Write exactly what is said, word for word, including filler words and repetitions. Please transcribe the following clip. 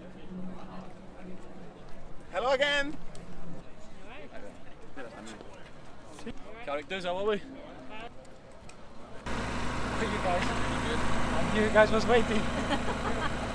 Hello again. Characters, how are we? How are you guys? I knew you guys was waiting.